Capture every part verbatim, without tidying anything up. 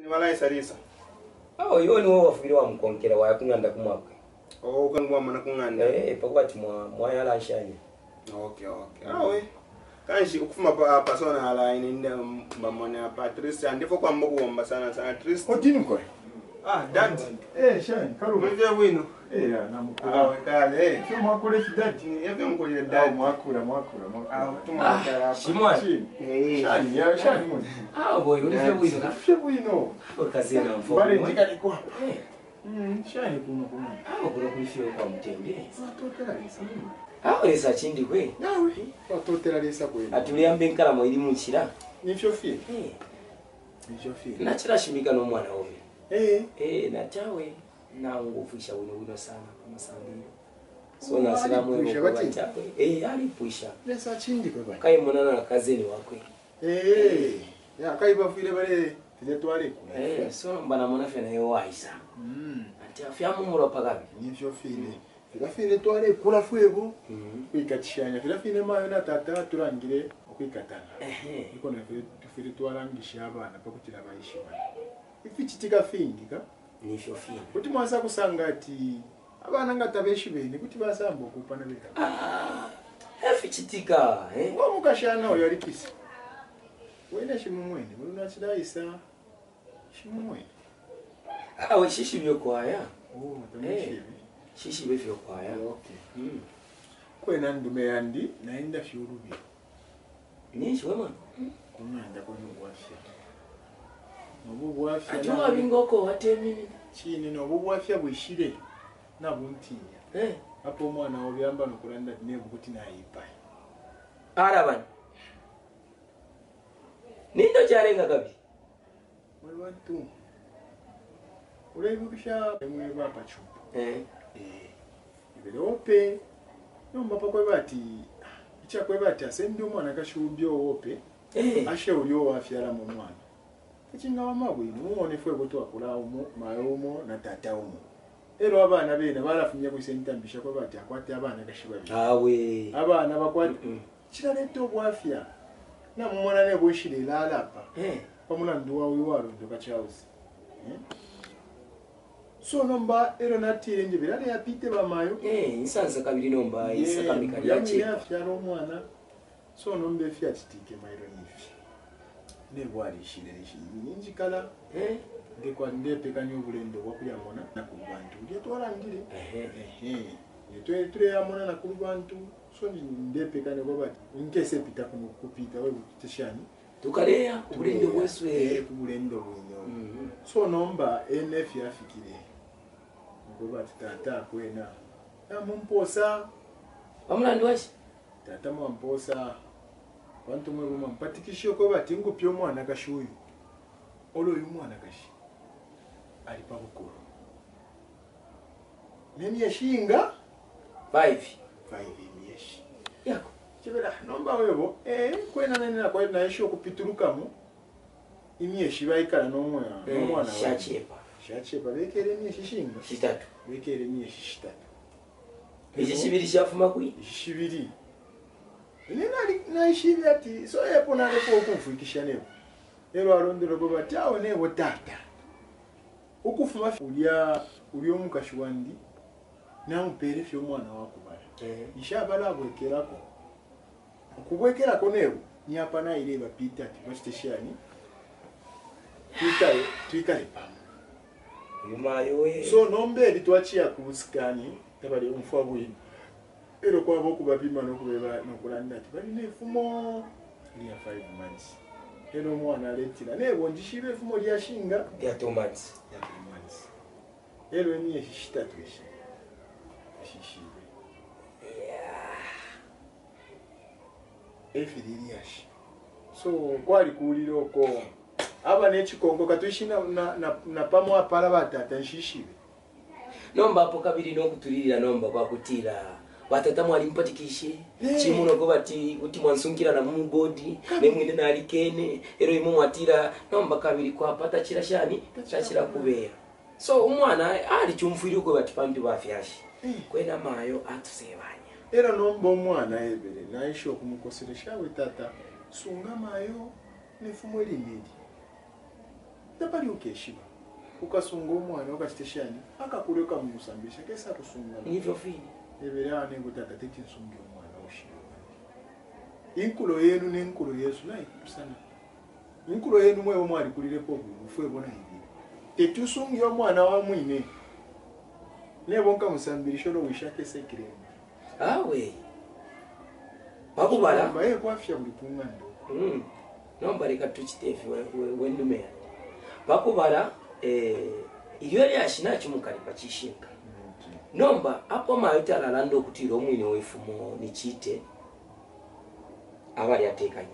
Malai sarisa. Oh, yo ni wo wafiri wa mkonkera wa kunganda kumwakwe. Oh, kangwa mana kunganda. Eh, pakwati mwa mwa yala shani. Okay, okay. Ah we. Kanshi ukufuma pa persona ala ine mbamona Patrice ndifo kwa mbogo wamba sana sana Patrice. Otini kwa. Ah, dad. Eh, shani, karuba. Mwe wino. Eh, ya namukura. Ah, we kale. Eh. Sio mwakule dad. Ni yapi mkole Ah, dad. mwakura, mwakura, mwakura. Ah, tuma kala. Shimwa. Eh. Shani, ya shani mwe. Ah, boy, ulifia wino ka. Fia wino. Kazi na mfoko. Bale ndika liko. Eh. Mm, shani kuno kuno. Ah, kuna kulifia kwa mtende. Watotera lisa. Ah, lesa chindi kwe. Nawe. Watotera lisa kwe. Atuliambe nkala mwa ili munchira. Nifyo fie. Eh. Nifyo fie. Nachira shimika no mwana omi. Eh. Eh, na chawe na ngufisha wino wino sana kama sambili. So Oh, na sila mwe alipwisha, kwa bati? chakwe. Eh, alipwisha. Lesa chindi kwe bale. Kai monana na kazeni wakwe. Eh. Ya kaiba file bale tile twale kuna. Eh, so mbana mwana fena yo waisa. Mm. Ati afya mumulo pagabi. Nifyo file. Fila file twale kula fuego. Mhm. Kwikatishanya. Fila file mayo na tata turangire okwikatana. Ehe. Niko na file file twalangisha abana pakutira bayishi bana. Ifichitika fingi ka. Nifyo fina. Kuti mwasa kusanga ati abana ngatabeshi bene kuti basamba okupana beka. Ah, efichitika, eh? Wa mukashana oyo alikisi. Wena shimumwene, muluna chidaisa. Shimumwene. Ah, we shishi byo kwaya. Oh, Eh. tamushibi. Shishi byo kwaya. Okay. Mm. Kwena ndume yandi naenda fyurubi. Nishi wema. Kunyanda kwa nubwafya. Nobubwafya. Ajua bingoko watemi. Chini nobubwafya bwishire. Na buntinya. Eh. Hapo omwana obyamba nokulanda nebu kuti nayipa. Araban. Nindo charenga kabi. Mwe watu. Ulebukisha mwe bapa chupa. Eh. Eh. Ibere ope. Nomba pakwe bati. Icha kwe bati asendi omwana kashubyo ope. Eh. Ashe ulio wafyala mu mwana. Echinga wamabwino muone fwe gotwa kula umo mayomo na tata umo. Ero abana bene barafunye kwisentambisha kwa bati akwate abana kashibabi. Awe. Abana bakwate. Mm -mm. Chiraleto bwafya. Na mumona ne boshire lalapa. Eh. Pamuna nduwa wiwaro ndoka chausi. Eh? So nomba ero natire nje birale yapite bamayo. Eh, insanza kabiri nomba isaka mikali yache. Ya fyalo mwana. So nombe fya titike mairo nifi. Ne bwali shire shiri ninji kala. Eh. Ndekwa ndepe kanyo bulendo wakuyamona na kubantu. Ndiye twarangire. Ehe. Ehe. Yetwe ture yamona na kubantu. So ndepe kanyo baba. Nkese pita kuno kupita we tishani. Tukaleya ubulendo bweswe. Eh, kubulendo bunyo. Mhm. So nomba N F yafikire. Ngoba tata kwena. Na mumposa. Bamulandi washi. Tata mwamposa. Bantu mwe buma mpatikisho ko bati ngupyo mwana kashuyu. Olo yu mwana kashi. Ali pa bukuru. Nemi yashinga five. five yeshi. Yako. Chibera nomba webo eh kwena nene na kwa na yesho kupiturukamu. Imyeshi bayikala no mwana no mwana. Shachepa. Shachepa bekere myeshi shinga. Shitatu. Bekere myeshi shitatu. Iji shibiri shafuma kui. Shibiri. Nena na shibi ati so yepo na lepo okufuikisha nebo. Ero arondero go batyawo nebo tata. Ukufuma ulya ulyo mukashwandi na mpere fyo mwana wako bale. Eh. Ishabala bwekerako. Okubwekerako nebo nyapa na ile bapita ati basteshani. Twikale twikale pam. Yumayo we. So nombe litwachia kusikani tabali umfwa bwini. Ero kwa boku babima no kubeba no kulanda ati bali ne fumo ya five months. Ero mwana letira nebo ndishibe fumo lya shinga Ya two months. ya two months. Ero ni yeshita twishi. Shishibe. Yeah. Efirili yashi. So kwali kuliro ko aba nechikongo katwishina na na, na pamo apala batata shishibe. Nomba hapo kabiri no kutulira nomba kwa kutira. Batata mwalimpatikishe. Hey. Chimuno ko bati uti mwansunkira na mugodi, ne mwine na alikene, ero imu mwatira nomba kabiri kwa pata chirashani, chachira kubera. So umwana ali chumfiri ko bati pambi bafyashi. Hey. Kwena mayo atusebanya. Era nomba omwana ebere naisho kumukoseresha we tata sunga mayo nefumo limidi. tapali ukeshiba ukasunga omwana okasteshani akakuleka mu musambisha kesa kusunga nivyo fini ebera ne gutata teti nsunga omwana oshiba inkulo yenu n'enkulo Yesu naye kusana inkulo yenu mwe omwali kulirepo bufwe bona hivi tetusunga omwana wa mwine nebo nka musambirisho no wishake sekire awe bakubala baye kwafya buli kungando mm nomba reka tuchitefi wendume bakubala eh iyo yali ashina chimukali pachishinga nomba apo mayota lalando okutira omwine wefumo nichite abali atekanye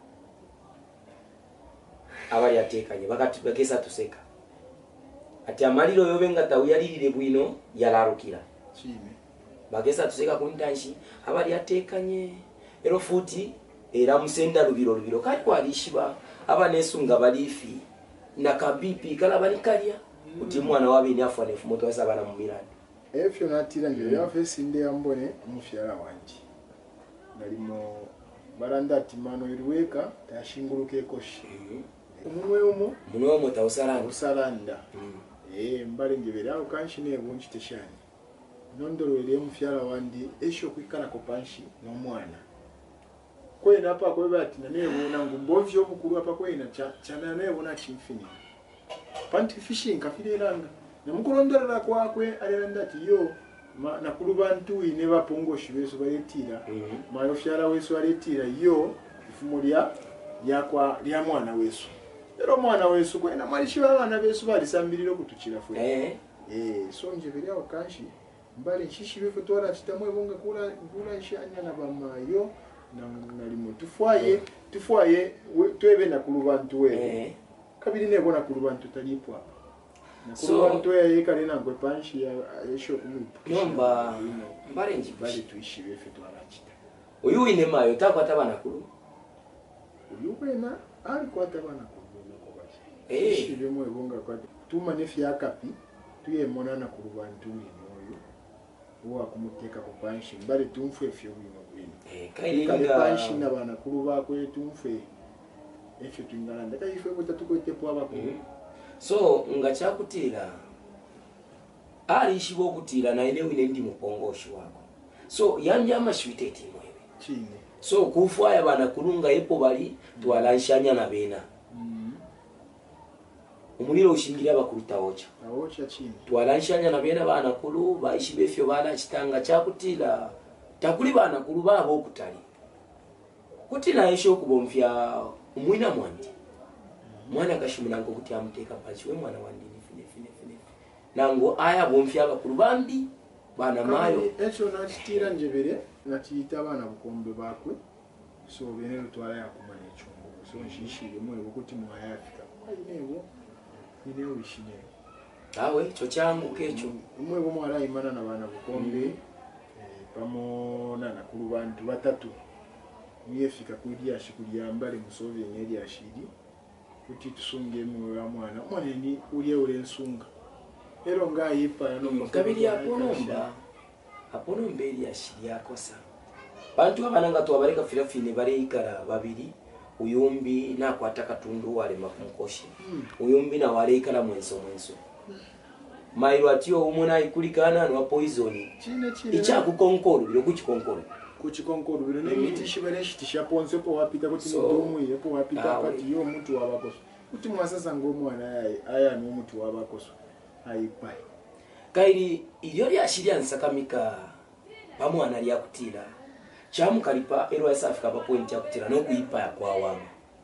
abali atekanye bakati bakesa tuseka ati amaliro yobenga tawuyalirire bwino yalarukira chime bagesa tuseka kuntanshi abali atekanye ero futi era musenda lubiro lubiro kali kwalishiba abanesunga balifi na kabipi kala balikalya uti mwana wabe ni afwa nefu moto wasa bana mumilani efyo natira ngire ya face inde yambone mufyara wanje nalimo baranda ati mano iriweka tashinguluke koshi umwe umo munwe umo tawusalanda usalanda eh mbale ngibera ukanshi ne bunchi teshani nondorwele mufyara wandi esho kwikala ko panshi no mwana kwena apa kweba ati nanebona ngumbovyo mukuru apa kwena chana nebona chimfini panti fishing kafirelanga namukulondorera kwakwe alenda ati yo nakulu bantu ine bapongoshi beso baletira mayo fyara weso aletira yo ifumo lya yakwa lya mwana weso ero mwana weso kwena malishi bana beso balisambiriro kutukira fwe eh eh so nje bya okanshi mbale nshishi befu twara chitamwe bonga kula kula ishanya na bamayo na nalimo tufwaye tufwaye twebe nakulu bantu we eh kabiri nebona kulu bantu talipwa so nakulu bantu ye kale nangwe panshi ya esho kumupa nomba mbale nji bali tuishi befu twara chita uyu ine mayo takwata bana kulu uyu kwena ali kwata bana kulu nako basi eh shibe mwe bonga kwa tuma nefi akapi tuye monana kulu bantu ino uwa kumuteka ku panshi mbale tumfwe fyo bino bino eh kailinga kailinga panshi na bana kulu bakwe tumfwe efyo twingana ndaka ife kutatuko tepo abakulu mm. So nga chakutira ali shibo kutira na ile wine ndi mupongoshi wako so yandi amashwiteti mwewe chini so kufwaya bana kulunga epo bali twalanshanya na bena mm. umuliro ushingira bakuruta ocha aocha chini twalanshanya na bena bana kulu baishi befyo bala chitanga chakutira takuli bana kulu babo okutali kuti na esho kubomfya umwina mwandi mwana kashimunango kuti amuteka pachi we mwana wandi fine fine fine nango aya bomfya bakulu bandi bana mayo echo nachitira njebere nachita bana bukombe bakwe so bene rutwara yakumanya echungu so nshishire mwe ukuthi mwayafika ayinewo ninewo ishine awe cho changu kecho mwe bo mwara imana na bana bukombe mm -hmm. eh pamona nakulu bantu batatu niyefika kuri yashikulia mbale musove nyeri yashidi kuti tusunge mu ya mwana mwana ni uriye ure nsunga ero ngayipa no kabiri yaponomba apono mbeli yashiri yakosa bantu abananga to abareka filafine bare ikara babiri uyumbi na kwata katundu wale makumkoshi hmm. uyumbi na wale ikara mwenso mwenso mairo atio umona ikulikana no poison chine chine icha kukonkoro biro kuchikonkoro kuchikonkoro biro ne miti shibare shitisha ponse po wapita kuti so, ndomu yepo wapita kati yo mtu wabakoso kuti mwasasa ngomo anaye aya no mtu wabakoso aipai kairi iyo yashiria nsakamika pamwana ali akutira chamu kalipa ero yasafika pa point yakutira no kuipa kwa wama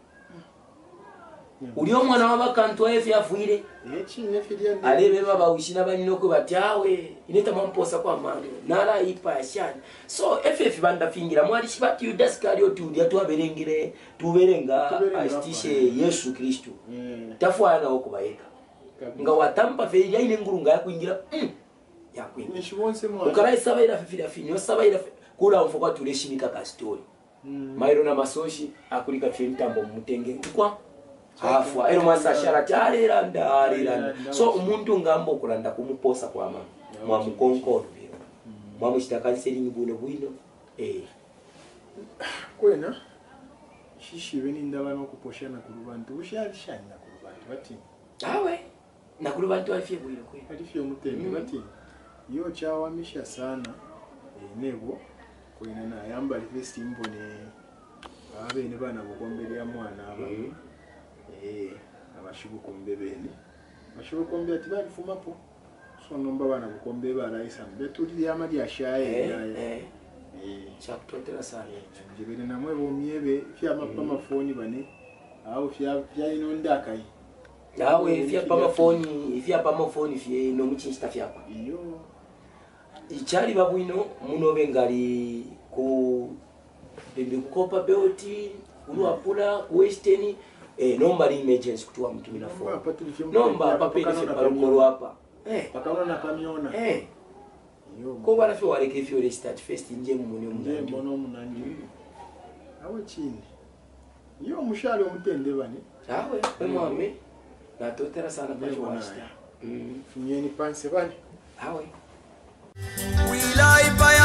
ulio mwana wabakantu efi afuire echi nefidia alebe baba ushina banino ko batyawe ineta mamposa kwa mano nara ipa yashani so efi banda fingira mwali shibati Judas Iscariot udi atwaberengire tuberenga astishe Yesu Kristo mm. tafwana okubayeka nga watampa feria ine ngurunga yakwingira mm. yakwingira nishibonse mwana ukarai sabaira fifira finyo sabaira kula mfoko tuleshimika ka story mm. mairo na masoshi akulika fyentambo mutenge kwa afwa ero masashara tarera ndarira so umuntu ngambo kulanda kumuposa kwa mama mwa mukonkoro biro mwa mushitakanseri buno buino eh kwena shishi beni ndaba no kuposhana ku rubantu ushali shanya ku rubantu bati awe nakulu bantu alifye bwire kwe alifye mutende bati yo chawamisha sana enebo kwina na yamba alifesti mbone abe ne bana bukombelya mwana aba eh abashubu kombe bene bashubu kombe ati balifumapo so nomba bana bukombe baraisa betuli yamali ashaye eh eh chakutotera sana njibere namwe bomyebe fya mapama foni bane au fya fya inonda kai awe fya pama foni fya pama foni fye no muchinsta fya pa iyo ichali babwino muno bengali ku bembe kukopa beoti uruapula western eh nomba li emergency kutuwa mtu mina foni nomba papeli fya parukoro hapa eh pakaona na kamiona eh iyo ko bala fyo waleke fyo le start first nje mumune nje mbono munandi awe chini iyo mushali omutende bane awe emwame na totera sana kwa wasta mm funyeni panse bane awe we lie by